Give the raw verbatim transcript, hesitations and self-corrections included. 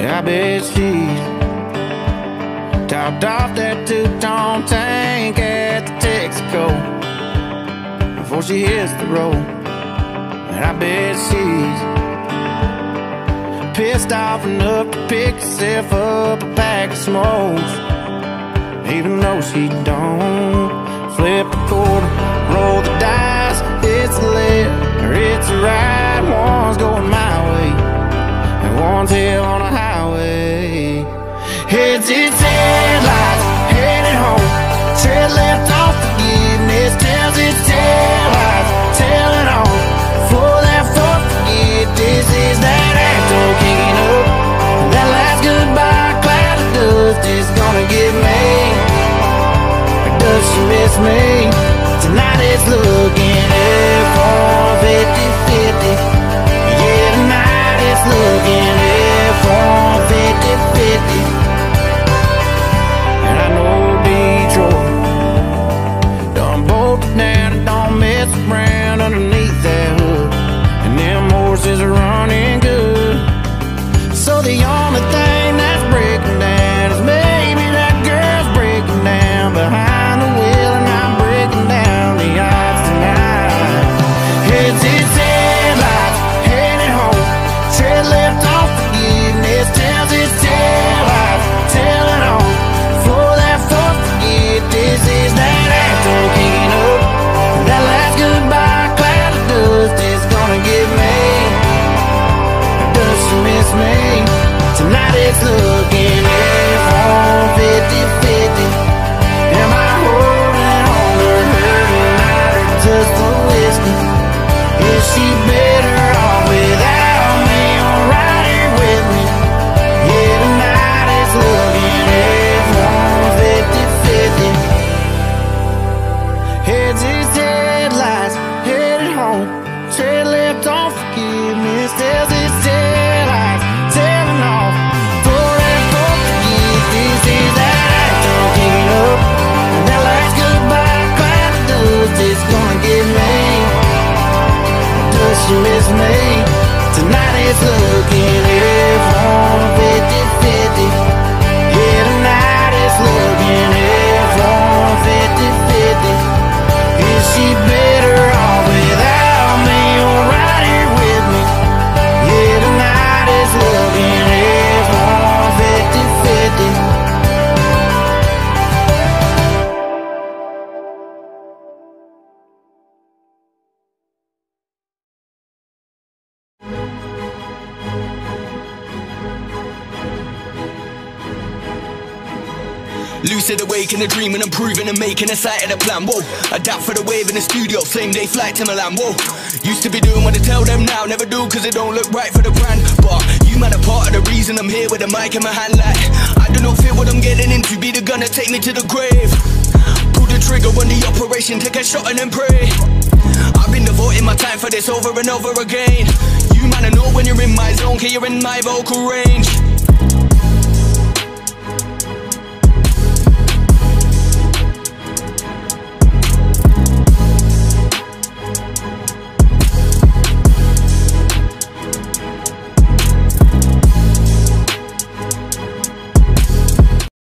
I bet she's topped off that two-tone tank at the Texaco before she hits the road. And I bet she's pissed off enough to pick herself up a pack of smokes, even though she don't. Flip a quarter, roll the dice, it's a left or it's a right. One's going my way and one's hell on a highway. Heads its headlights, headed home. Tread left off forgiveness, tells its taillights, tailing on. For that for forget, this is that actor kicking up. That last goodbye cloud of dust is gonna get me. Or does she miss me? Tonight it's looking F one fifty fifty. Yeah, tonight it's looking F one fifty fifty. And I know Detroit done bolted down and don't mess around underneath that hood. And them horses are running good. So the only thing that's breaking down is maybe that girl's breaking down behind the wheel, and I'm breaking down the odds tonight. Heads its headlights, headed home. Tread left off forgiveness, tells its taillights, tailing on. For that for forget, this is that actor kicking up. That last goodbye cloud of dust is gonna get me. Or does she miss me? Tonight it's looking F one fifty fifty. Am I holding on to her tonight, or just the whiskey? Is she better off without me or right here with me? Yeah, tonight it's looking F one fifty fifty. Heads its headlights, headed home. Tread left on forgiveness, tells its taillights, tailing off. For that for forget, this is that actor kicking up. And that last goodbye cloud of dust is gonna get me. Does she miss me? Tonight it's looking F one fifty fifty. Yeah, tonight it's looking F one fifty fifty. Is she better off without me or right here with me? Yeah, tonight it's looking F one fifty fifty. Lucid awake in a dream and I'm proving and making a sight of the plan. Whoa, adapt for the wave in the studio, same day flight to Milan. Whoa, used to be doing what I tell them now, never do cause it don't look right for the brand. But you man are part of the reason I'm here with a mic in my hand. Like, I do not fear what I'm getting into, be the gunner, take me to the grave. Pull the trigger on the operation, take a shot and then pray. I've been devoting my time for this over and over again. You man, I know when you're in my zone, cause you're in my vocal range.